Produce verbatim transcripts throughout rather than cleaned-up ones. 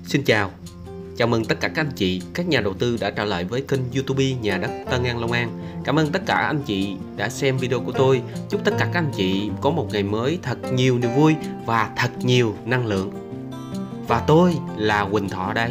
Xin chào, chào mừng tất cả các anh chị, các nhà đầu tư đã trở lại với kênh YouTube Nhà đất Tân An Long An. Cảm ơn tất cả anh chị đã xem video của tôi. Chúc tất cả các anh chị có một ngày mới thật nhiều niềm vui và thật nhiều năng lượng. Và tôi là Quỳnh Thọ đây.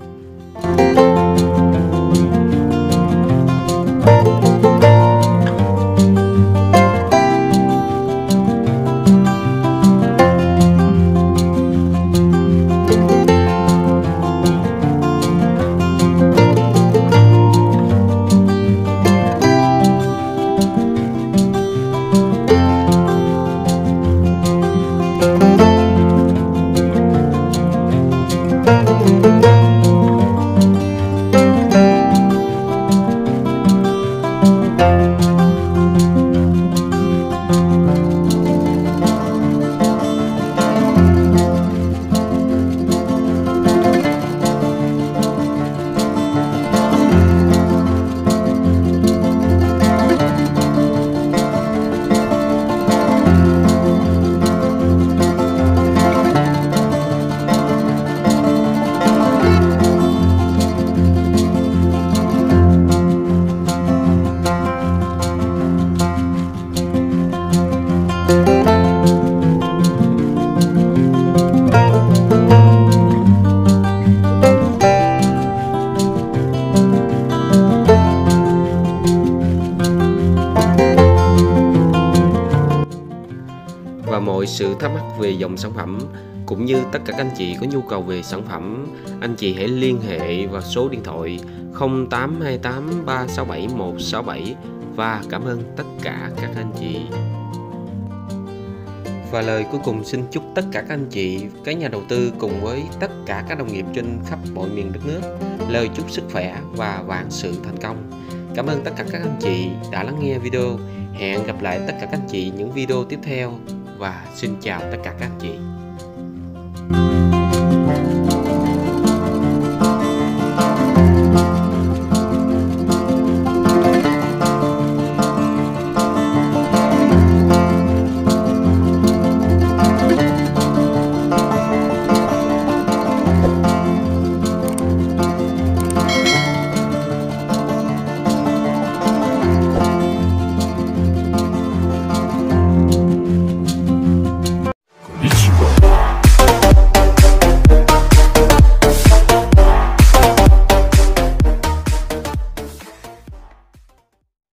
Và mọi sự thắc mắc về dòng sản phẩm cũng như tất cả các anh chị có nhu cầu về sản phẩm, anh chị hãy liên hệ vào số điện thoại không tám hai tám ba sáu bảy một sáu bảy. Và cảm ơn tất cả các anh chị. Và lời cuối cùng xin chúc tất cả các anh chị, các nhà đầu tư cùng với tất cả các đồng nghiệp trên khắp mọi miền đất nước lời chúc sức khỏe và vạn sự thành công. Cảm ơn tất cả các anh chị đã lắng nghe video. Hẹn gặp lại tất cả các anh chị những video tiếp theo và xin chào tất cả các anh chị.